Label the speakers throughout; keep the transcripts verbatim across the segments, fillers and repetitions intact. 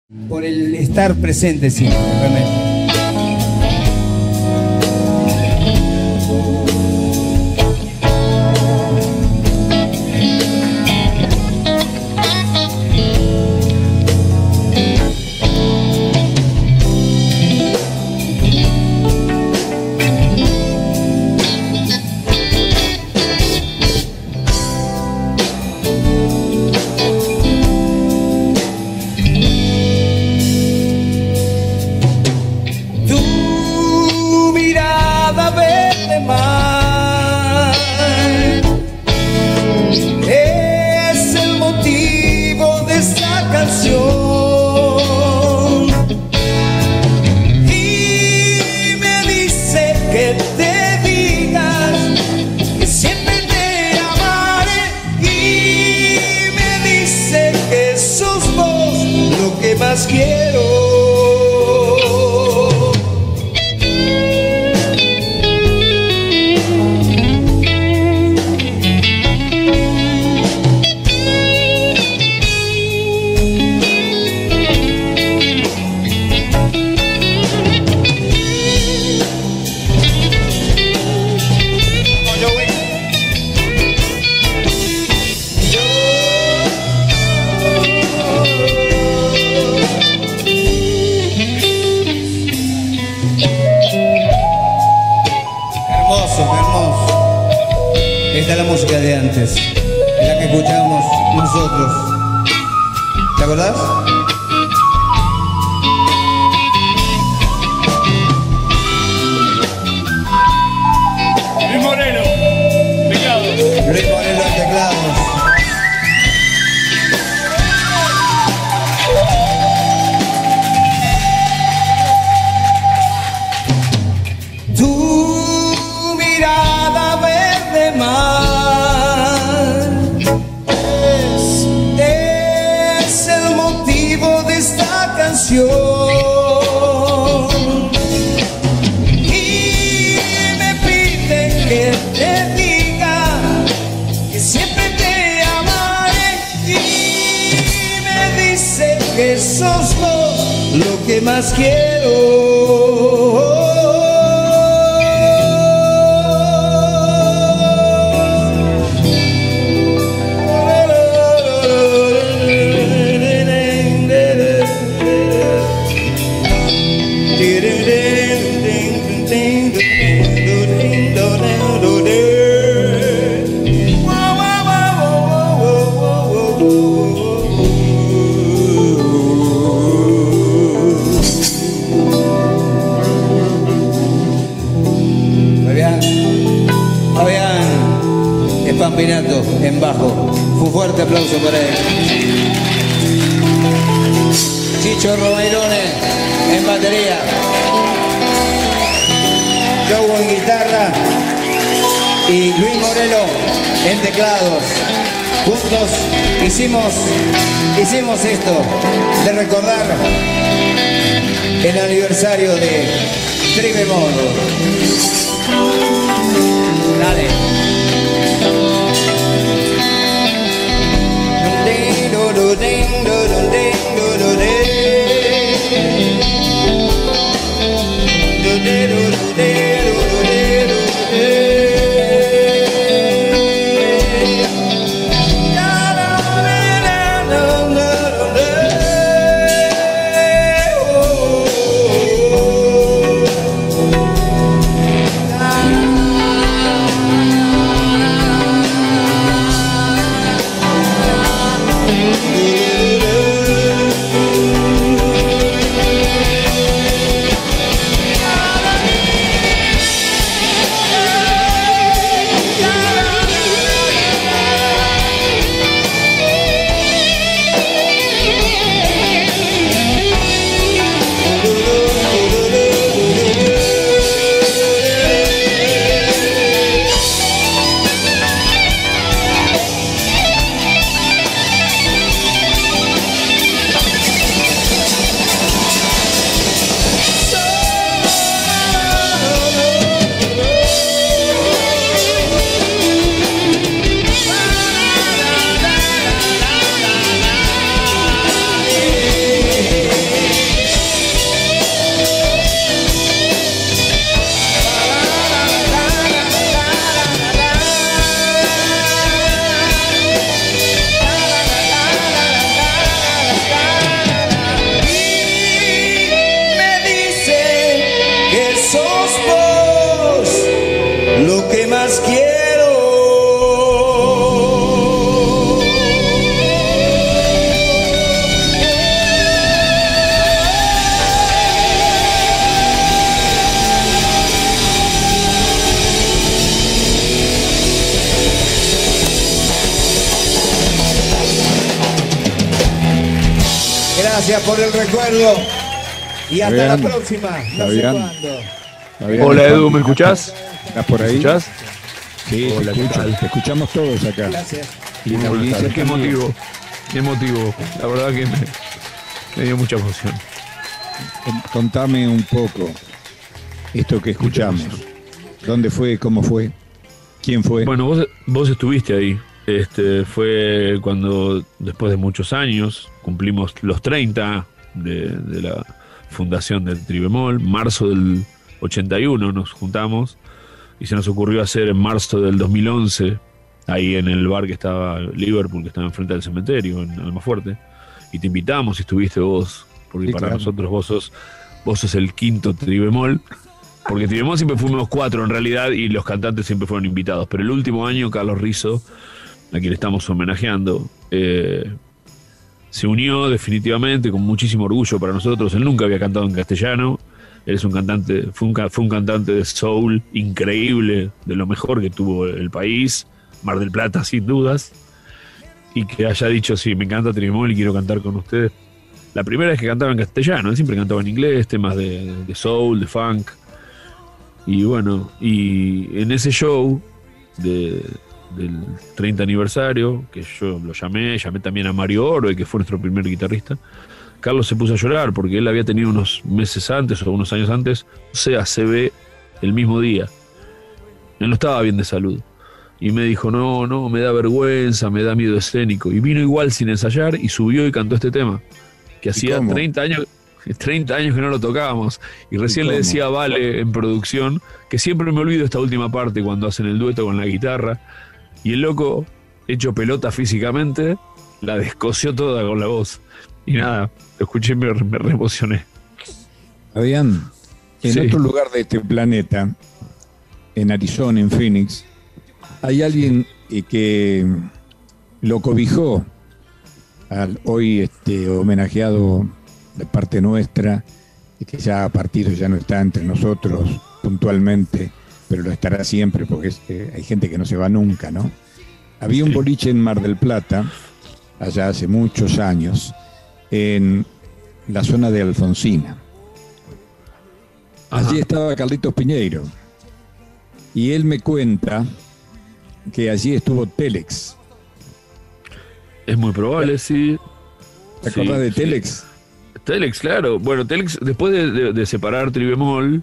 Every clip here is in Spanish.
Speaker 1: por el estar presente siempre, realmente. Es el motivo de esta canción y me dice que te digas que siempre te amaré y me dice que sos vos lo que más quiero. Esta es la música de antes, la que escuchamos nosotros. ¿Te acordás?
Speaker 2: Luis Moreno, teclados.
Speaker 1: Luis Moreno en teclados. Tu mirada verde mar es, es el motivo de esta canción y me pide que te diga que siempre te amaré y me dice que sos vos lo que más quiero. Pampinato en bajo, un fuerte aplauso para él. Chicho Romairone en batería, Joe en guitarra y Luis Moreno en teclados. Juntos hicimos, hicimos esto de recordar el aniversario de Tribemón. Dale. más quiero. Gracias por el recuerdo y hasta
Speaker 3: Fabián,
Speaker 1: la próxima. No
Speaker 3: Fabián,
Speaker 1: sé cuándo.
Speaker 3: Fabián,
Speaker 2: Hola Edu, ¿me escuchás?
Speaker 3: ¿Estás por ahí?
Speaker 2: ¿Me escuchás?
Speaker 3: Sí,
Speaker 2: Hola,
Speaker 3: te,
Speaker 2: ¿qué
Speaker 3: escucho,
Speaker 2: tal?
Speaker 3: te escuchamos todos acá.
Speaker 1: Gracias.
Speaker 3: Y la
Speaker 2: Buenas
Speaker 3: audiencia
Speaker 2: tardes. Qué
Speaker 3: también.
Speaker 2: emotivo, qué emotivo. La verdad que me, me dio mucha emoción.
Speaker 3: Contame un poco esto que escuchamos. ¿Dónde fue? ¿Cómo fue? ¿Quién fue?
Speaker 2: Bueno, vos, vos estuviste ahí. Este, fue cuando, después de muchos años, cumplimos los treinta de, de la fundación del Tribemol. Marzo del ochenta y uno nos juntamos y se nos ocurrió hacer en marzo del dos mil once, ahí en el bar que estaba Liverpool, que estaba enfrente del cementerio, en Almafuerte. Y te invitamos y estuviste vos, porque
Speaker 3: Sí,
Speaker 2: para
Speaker 3: claro.
Speaker 2: nosotros vos sos, vos sos el quinto Tribemol. Porque Tribemol siempre fuimos cuatro en realidad y los cantantes siempre fueron invitados. Pero el último año, Carlos Rizzo, a quien estamos homenajeando, eh, se unió definitivamente con muchísimo orgullo para nosotros. Él nunca había cantado en castellano. Él es un cantante, fue un, ca- fue un cantante de soul increíble, de lo mejor que tuvo el país, Mar del Plata sin dudas. Y que haya dicho, sí, me encanta Tribemol y quiero cantar con ustedes. La primera vez que cantaba en castellano, él siempre cantaba en inglés, temas de, de soul, de funk. Y bueno, y en ese show de, del treinta aniversario, que yo lo llamé, llamé también a Mario Oro, que fue nuestro primer guitarrista, Carlos se puso a llorar porque él había tenido unos meses antes o unos años antes, o sea, se ve el mismo día. Él no estaba bien de salud. Y me dijo, no, no, me da vergüenza, me da miedo escénico. Y vino igual sin ensayar y subió y cantó este tema, que hacía
Speaker 3: cómo?
Speaker 2: treinta años... treinta años que no lo tocábamos. Y recién
Speaker 3: ¿Y
Speaker 2: le
Speaker 3: cómo?
Speaker 2: decía a Vale en producción que siempre me olvido esta última parte cuando hacen el dueto con la guitarra. Y el loco, hecho pelota físicamente, la descosió toda con la voz. Y nada, lo escuché y me, me re emocioné.
Speaker 3: Fabián, en
Speaker 2: Sí.
Speaker 3: otro lugar de este planeta, en Arizona, en Phoenix, hay alguien eh, que lo cobijó al hoy este, homenajeado de parte nuestra, y que ya ha partido, ya no está entre nosotros puntualmente, pero lo estará siempre porque es, eh, hay gente que no se va nunca, ¿no? Había un
Speaker 2: Sí.
Speaker 3: boliche en Mar del Plata, allá hace muchos años, en la zona de Alfonsina.
Speaker 2: Ajá.
Speaker 3: Allí estaba Carlitos Piñeiro. Y él me cuenta que allí estuvo Telex.
Speaker 2: Es muy probable, sí.
Speaker 3: ¿Te
Speaker 2: Sí,
Speaker 3: acordás de
Speaker 2: sí.
Speaker 3: Telex?
Speaker 2: Telex, claro. Bueno, Telex, después de, de- de separar Tribemol,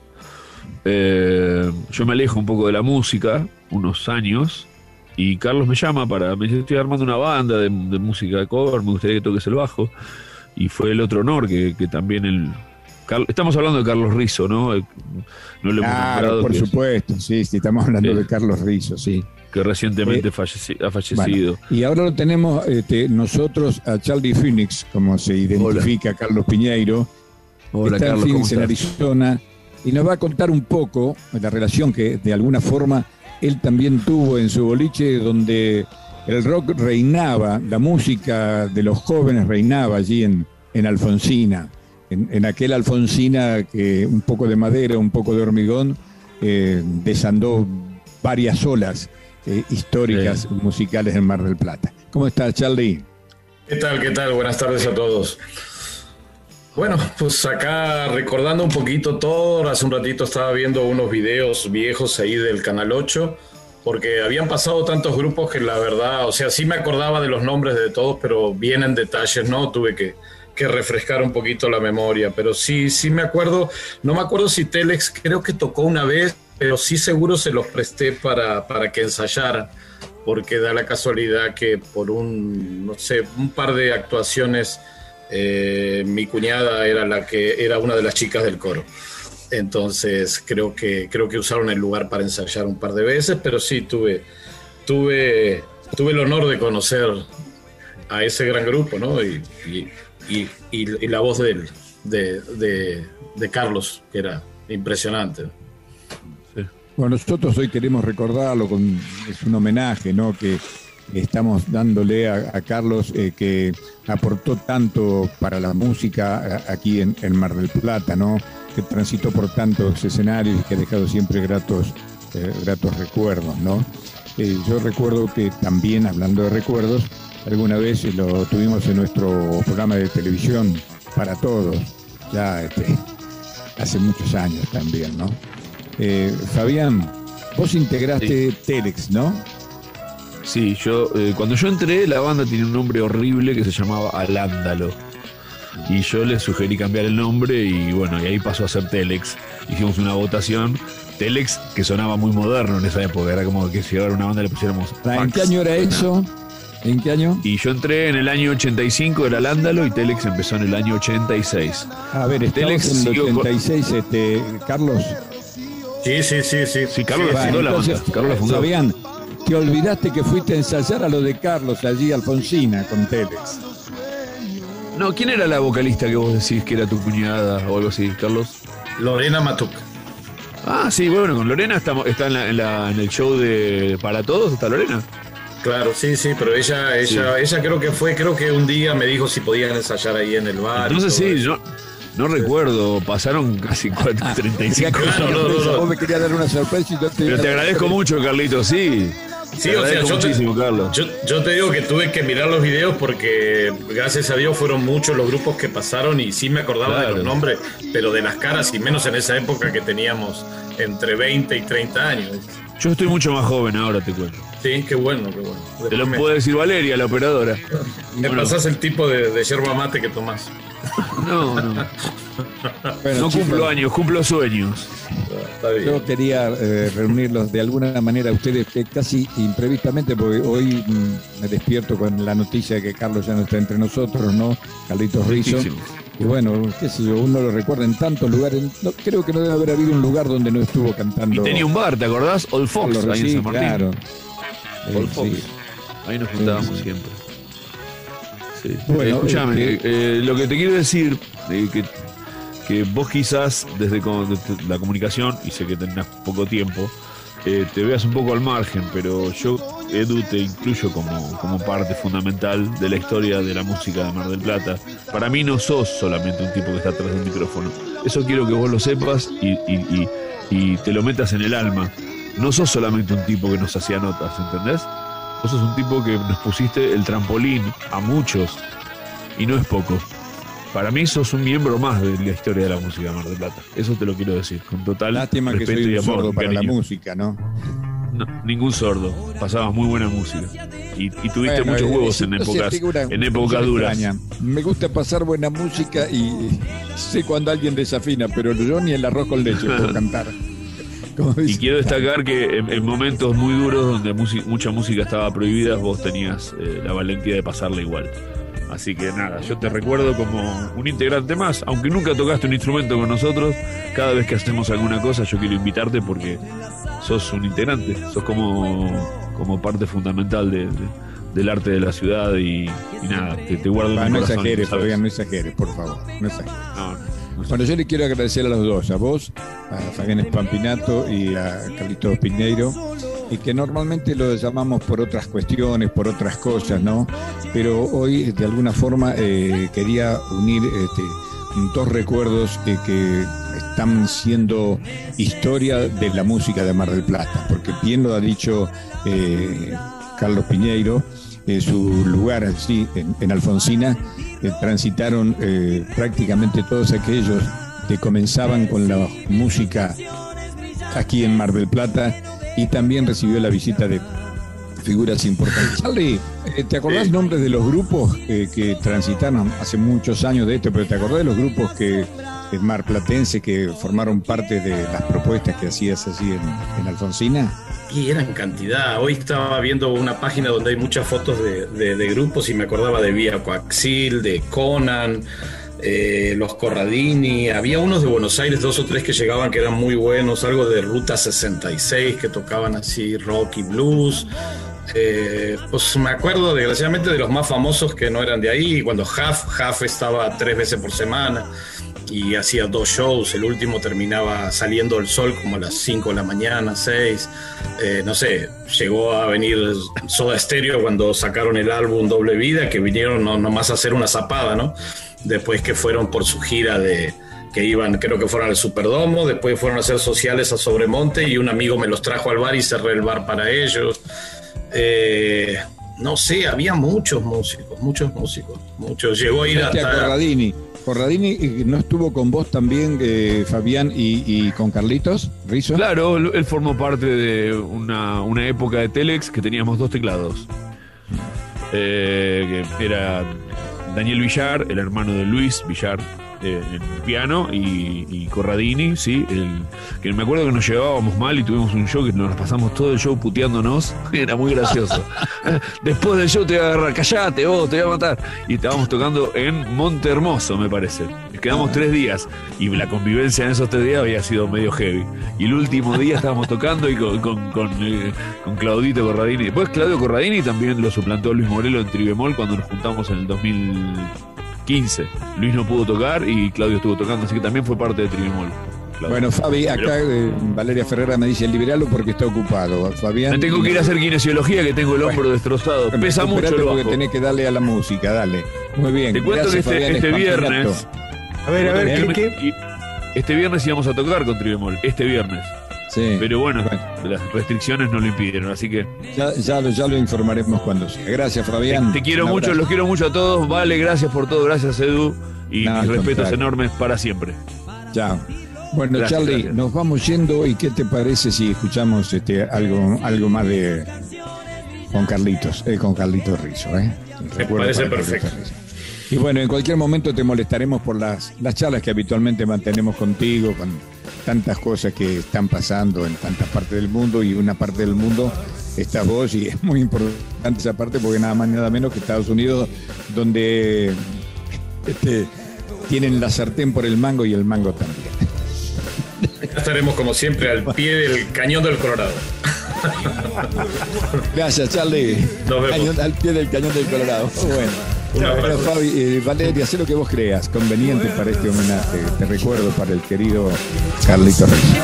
Speaker 2: eh, yo me alejo un poco de la música, unos años, y Carlos me llama para, me dice, estoy armando una banda de, de música de cover, me gustaría que toques el bajo, y fue el otro honor que, que también el... Carl- estamos hablando de Carlos Rizzo, ¿no? Eh, No le hemos
Speaker 3: Claro,
Speaker 2: nombrado,
Speaker 3: por
Speaker 2: que,
Speaker 3: supuesto, sí, sí, estamos hablando
Speaker 2: Sí.
Speaker 3: de Carlos Rizzo, sí.
Speaker 2: que recientemente
Speaker 3: Eh,
Speaker 2: falleci- ha fallecido.
Speaker 3: Bueno, y ahora lo tenemos este, nosotros a Charlie Phoenix, como se identifica Carlos Piñeiro.
Speaker 2: Hola,
Speaker 3: Está en
Speaker 2: Carlos, ¿cómo
Speaker 3: Phoenix, en
Speaker 2: estás?
Speaker 3: Arizona, y nos va a contar un poco de la relación que de alguna forma él también tuvo en su boliche, donde el rock reinaba, la música de los jóvenes reinaba allí en, en Alfonsina, en, en aquel Alfonsina que un poco de madera, un poco de hormigón, eh, desandó varias olas eh, históricas
Speaker 2: Sí.
Speaker 3: musicales en Mar del Plata. ¿Cómo estás, Charlie?
Speaker 4: ¿Qué tal? ¿Qué tal? Buenas tardes a todos. Bueno, pues acá recordando un poquito todo, hace un ratito estaba viendo unos videos viejos ahí del Canal ocho, porque habían pasado tantos grupos que la verdad, o sea, sí me acordaba de los nombres de todos, pero bien en detalles, ¿no? Tuve que, que refrescar un poquito la memoria, pero sí, sí me acuerdo, no me acuerdo si Telex creo que tocó una vez, pero sí seguro se los presté para, para que ensayaran, porque da la casualidad que por un, no sé, un par de actuaciones, eh, mi cuñada era la que era una de las chicas del coro. Entonces creo que creo que usaron el lugar para ensayar un par de veces, pero sí tuve tuve tuve el honor de conocer a ese gran grupo, ¿no? Y, y, y, y, y la voz de, él, de, de, de Carlos, que era impresionante.
Speaker 2: Sí.
Speaker 3: Bueno, nosotros hoy queremos recordarlo, con, es un homenaje, ¿no? Que estamos dándole a, a Carlos, eh, que aportó tanto para la música a, aquí en, en Mar del Plata, ¿no? Que transitó por tantos escenarios y que ha dejado siempre gratos, eh, gratos recuerdos, ¿no? Eh, yo recuerdo que también, hablando de recuerdos, alguna vez lo tuvimos en nuestro programa de televisión Para Todos, ya este, hace muchos años también, ¿no? Eh, Fabián, vos integraste sí. Telex, ¿no?
Speaker 2: Sí, yo eh, cuando yo entré, la banda tenía un nombre horrible que se llamaba Alándalo. Y yo le sugerí cambiar el nombre y bueno, y ahí pasó a ser Telex. Hicimos una votación. Telex, que sonaba muy moderno en esa época, era como que si ahora una banda le pusiéramos fax.
Speaker 3: ¿En qué año era eso? ¿En qué año?
Speaker 2: Y yo entré en el año ochenta y cinco, era Alándalo, y Telex empezó en el año ochenta y seis.
Speaker 3: A ver, Telex en el ochenta y seis, con... este, Carlos.
Speaker 4: Sí, sí, sí, sí.
Speaker 2: Sí, Carlos sí, fundó la banda. Carlos la fundó.
Speaker 3: Fabián, te olvidaste que fuiste a ensayar a lo de Carlos allí, Alfonsina, con Telex.
Speaker 2: No, ¿quién era la vocalista que vos decís que era tu cuñada o algo así, Carlos?
Speaker 4: Lorena Matuc.
Speaker 2: Ah, sí, bueno, con Lorena estamos, está en, la, en, la, en el show de Para Todos, ¿está Lorena?
Speaker 4: Claro, sí, sí, pero ella, ella, sí. ella creo que fue, creo que un día me dijo si podían ensayar ahí en el bar.
Speaker 2: Entonces sí, yo no recuerdo, pasaron casi treinta y cinco años.
Speaker 3: No, no, no, no. Vos me querías dar una sorpresa y yo te...
Speaker 2: Pero te agradezco mucho, Carlitos, sí.
Speaker 4: Sí, o sea, yo te, yo, yo te digo que tuve que mirar los videos porque gracias a Dios fueron muchos los grupos que pasaron y sí me acordaba claro. de los nombres, pero de las caras y menos en esa época que teníamos entre veinte y treinta años.
Speaker 2: Yo estoy mucho más joven ahora, te cuento.
Speaker 4: Sí, qué bueno, qué bueno. Después
Speaker 2: te lo
Speaker 4: me...
Speaker 2: puede decir Valeria, la operadora.
Speaker 4: Me bueno. pasás el tipo de, de yerba mate que tomás.
Speaker 2: No, no. Bueno, no cumplo chicos, años, cumplo sueños.
Speaker 3: Yo quería eh, reunirlos de alguna manera a ustedes, que casi imprevistamente, porque hoy mmm, me despierto con la noticia de que Carlos ya no está entre nosotros, ¿no? Carlitos Rizzo. Y bueno, qué sé yo, uno lo recuerda en tantos lugares. No, creo que no debe haber habido un lugar donde no estuvo cantando.
Speaker 2: Y tenía un bar, ¿te acordás? Old Fox, ahí
Speaker 3: sí,
Speaker 2: en San Martín.
Speaker 3: Claro.
Speaker 2: Old
Speaker 3: eh,
Speaker 2: Fox.
Speaker 3: Sí.
Speaker 2: Ahí nos juntábamos sí, sí. siempre. Sí.
Speaker 3: Bueno,
Speaker 2: eh, escúchame,
Speaker 3: eh,
Speaker 2: eh, eh, lo que te quiero decir, eh, que, que vos quizás desde la comunicación, y sé que tenés poco tiempo, eh, te veas un poco al margen, pero yo, Edu, te incluyo como, como parte fundamental de la historia de la música de Mar del Plata. Para mí no sos solamente un tipo que está atrás de un micrófono. Eso quiero que vos lo sepas y, y, y, y te lo metas en el alma. No sos solamente un tipo que nos hacía notas, ¿entendés? Vos sos un tipo que nos pusiste el trampolín a muchos, y no es poco. Para mí sos un miembro más de la historia de la música de Mar del Plata. Eso te lo quiero decir, con total
Speaker 3: Lástima
Speaker 2: respeto
Speaker 3: que soy
Speaker 2: y
Speaker 3: un
Speaker 2: amor.
Speaker 3: sordo para
Speaker 2: cariño.
Speaker 3: la música, ¿no?
Speaker 2: No, ningún sordo. Pasabas muy buena música. Y, y tuviste
Speaker 3: bueno,
Speaker 2: muchos huevos
Speaker 3: eh,
Speaker 2: en
Speaker 3: no
Speaker 2: épocas,
Speaker 3: figura,
Speaker 2: en épocas duras.
Speaker 3: Extraña. Me gusta pasar buena música y sé cuando alguien desafina, pero yo ni el arroz con leche puedo cantar.
Speaker 2: Y quiero destacar que en, en momentos muy duros donde mucha música estaba prohibida, vos tenías eh, la valentía de pasarla igual. Así que nada, yo te recuerdo como un integrante más, aunque nunca tocaste un instrumento con nosotros. Cada vez que hacemos alguna cosa yo quiero invitarte porque sos un integrante, sos como, como parte fundamental de, de, del arte de la ciudad y, y nada, te, te guardo en
Speaker 3: ah,
Speaker 2: mi
Speaker 3: no
Speaker 2: corazón.
Speaker 3: Exageres, Fabián, no exageres, por favor, no exageres.
Speaker 2: No, no, no
Speaker 3: bueno, yo le quiero agradecer a los dos, a vos, a Fabián Spampinato y a Carlitos Piñeiro, y que normalmente lo llamamos por otras cuestiones, por otras cosas, ¿no? Pero hoy, de alguna forma, eh, quería unir este, dos recuerdos eh, que están siendo historia de la música de Mar del Plata, porque bien lo ha dicho eh, Carlos Piñeiro, eh, su lugar allí en, en Alfonsina, eh, transitaron eh, prácticamente todos aquellos que comenzaban con la música aquí en Mar del Plata, y también recibió la visita de figuras importantes. Charlie, ¿te acordás sí. nombres de los grupos eh, que transitaron hace muchos años de esto, pero te acordás de los grupos que, que marplatense que formaron parte de las propuestas que hacías así en, en Alfonsina?
Speaker 4: Y eran cantidad. Hoy estaba viendo una página donde hay muchas fotos de, de, de grupos y me acordaba de Vía Coaxil, de Conan, eh, los Corradini. Había unos de Buenos Aires, dos o tres que llegaban que eran muy buenos, algo de Ruta sesenta y seis que tocaban así rock y blues. Eh, pues me acuerdo desgraciadamente de los más famosos que no eran de ahí, cuando Huff, Huff estaba tres veces por semana y hacía dos shows, el último terminaba saliendo el sol como a las cinco de la mañana, seis, eh, no sé, llegó a venir Soda Stereo cuando sacaron el álbum Doble Vida, que vinieron no, nomás a hacer una zapada, ¿no? Después que fueron por su gira de... que iban, creo que fueron al Superdomo, después fueron a hacer sociales a Sobremonte y un amigo me los trajo al bar y cerré el bar para ellos. Eh, no sé, había muchos músicos, muchos músicos, muchos. Llegó a ir hasta...
Speaker 3: a Corradini. Corradini, ¿no estuvo con vos también, eh, Fabián, y, y con Carlitos Rizzo?
Speaker 2: Claro, él formó parte de una, una época de Telex que teníamos dos teclados. Eh, que era Daniel Villar, el hermano de Luis Villar, eh, en piano, y, y Corradini, sí, el, que me acuerdo que nos llevábamos mal y tuvimos un show que nos pasamos todo el show puteándonos, era muy gracioso. Después del show te voy a agarrar, callate vos, te voy a matar. Y estábamos tocando en Monte Hermoso, me parece. Quedamos tres días y la convivencia en esos tres días había sido medio heavy. Y el último día estábamos tocando y con, con, con, eh, con Claudito Corradini. Después Claudio Corradini también lo suplantó Luis Morelo en Tribemol cuando nos juntamos en el dos mil quince. Luis no pudo tocar y Claudio estuvo tocando, así que también fue parte de Tribemol. Claudio.
Speaker 3: Bueno, Fabi, acá eh, Valeria Ferrera me dice, liberalo porque está ocupado. Fabián,
Speaker 2: me tengo que ir a hacer kinesiología, que tengo el hombro bueno, destrozado. Pesa mucho el bajo.
Speaker 3: Porque tenés que darle a la música, dale. Muy bien.
Speaker 2: Te cuento
Speaker 3: gracias,
Speaker 2: que este,
Speaker 3: Fabián,
Speaker 2: este viernes...
Speaker 5: A ver, a ver, ¿qué, qué?
Speaker 2: Este viernes íbamos a tocar con Tribemol, este viernes.
Speaker 3: Sí.
Speaker 2: Pero bueno,
Speaker 3: bueno,
Speaker 2: las restricciones no lo impidieron, así que...
Speaker 3: Ya, ya, lo, ya lo informaremos cuando sea. Gracias, Fabián.
Speaker 2: Te, te quiero mucho, los quiero mucho a todos. Vale, gracias por todo, gracias, Edu. Y
Speaker 3: no,
Speaker 2: mis respetos
Speaker 3: contrario.
Speaker 2: enormes para siempre.
Speaker 3: Chao. Bueno, gracias, Charlie, gracias. Nos vamos yendo. ¿Y qué te parece si escuchamos este algo algo más de... con Carlitos, eh, con Carlitos Rizzo, ¿eh?
Speaker 4: Me parece perfecto.
Speaker 3: Y bueno, en cualquier momento te molestaremos por las, las charlas que habitualmente mantenemos contigo, con tantas cosas que están pasando en tantas partes del mundo, y una parte del mundo estás vos, y es muy importante esa parte porque nada más nada menos que Estados Unidos, donde este, tienen la sartén por el mango y el mango también.
Speaker 4: Estaremos como siempre al pie del cañón del Colorado.
Speaker 3: Gracias, Charlie.
Speaker 4: Nos vemos.
Speaker 3: Cañón, al pie del cañón del Colorado. Bueno. Bueno, Fabi, eh, Valeria, haz lo que vos creas conveniente para este homenaje. Te recuerdo para el querido Carlitos Rizzo.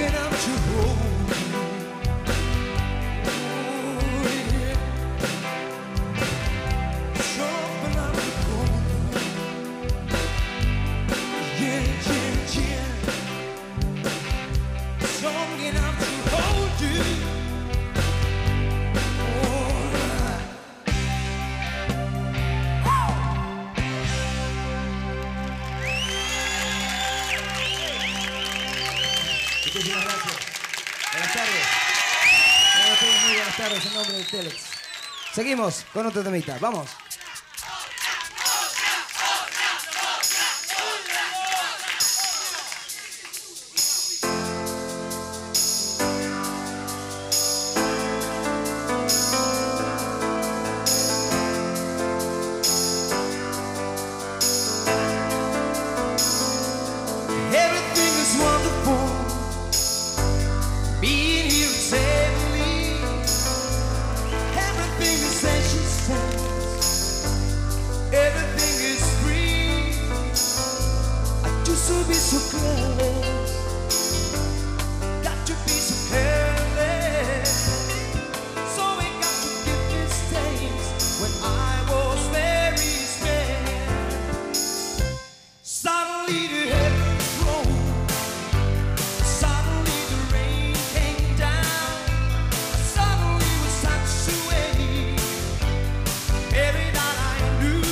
Speaker 1: longing I'm to hold you. Oh, yeah. Something I'm going. Yeah, yeah, yeah. Longing I'm to hold you.
Speaker 6: Muchísimas gracias. Buenas tardes. Buenas tardes, muy buenas tardes en nombre de Telex. Seguimos con otro temita. Vamos.
Speaker 1: Everything is wonderful. Being here is heavenly. Everything is as she says. Everything is free. I used to be so careless. Got to be so careless. So I got to give mistakes when I was very scared. Suddenly the heavens rolled. Suddenly the rain came down. Suddenly was such a way. Every night I knew.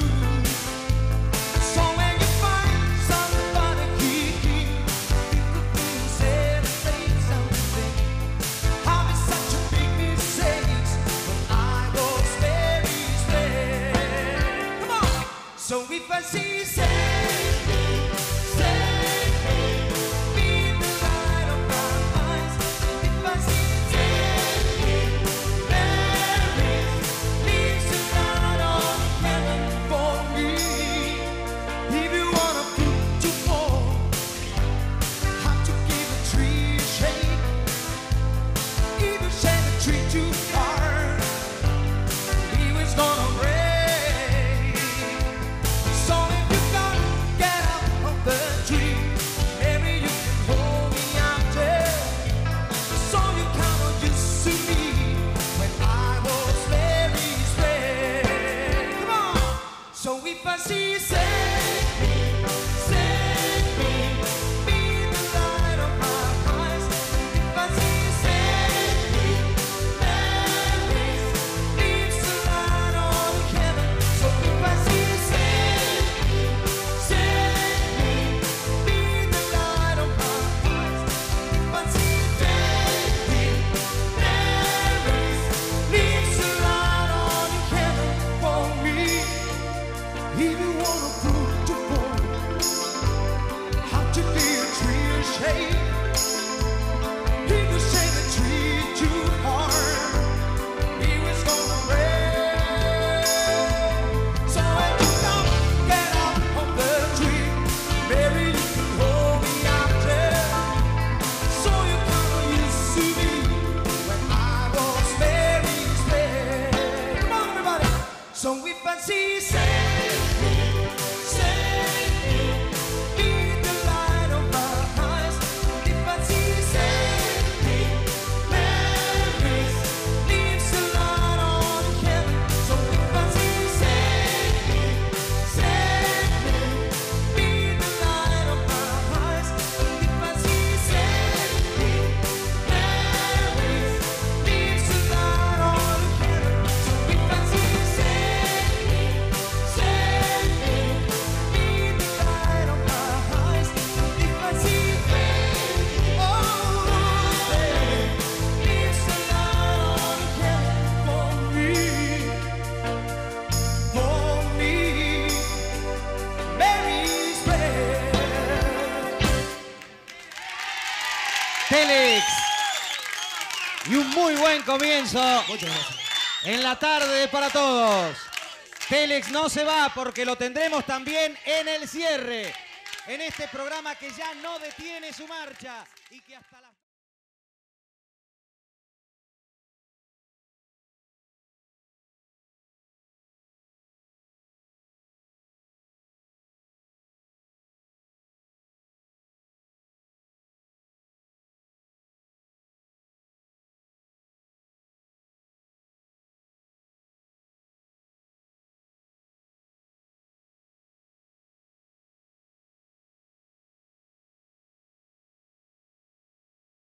Speaker 1: So when you find somebody kicking, people say to say something. I made such a big mistake when I was very scared. Come on. So if I see save me, save me, be the light of my eyes. If I see save me, there is leaves a light on heaven for me. If you wanna put to fall, have to give a tree a shake. Even shake a tree too hard, he was gonna break. So if you gotta get out of the tree, maybe you can hold me out there. So you kinda used to me when I was very scared. Come on. So if I see save me, save me, be the light of my eyes. If I see save me, there is leaves a light on heaven. So if I see save me, save me, be the light of my eyes. If I see save me, there is leaves a light on heaven for me. If you wanna prove to fall, how to be a tree of shade. He was shade a tree too hard, he was gonna break. So when you come, get out of the tree, maybe you can hold me out there. So you kinda used to me when I was very scared. Come on, everybody. So if I see save me, save me, be the light of my eyes. If I see save me, there is leaves a light on heaven. So if I see save me, save me, be the light of my eyes. If I see save me, there is leaves a light on heaven. So if I see save me, save me, be the light of my eyes. If I see save me, oh, there leaves a light on heaven for me, for me, Mary's prayer.
Speaker 7: Telex. Y un muy buen comienzo en la tarde para todos. Telex no se va porque lo tendremos también en el cierre. En este programa que ya no detiene su marcha y que hasta la...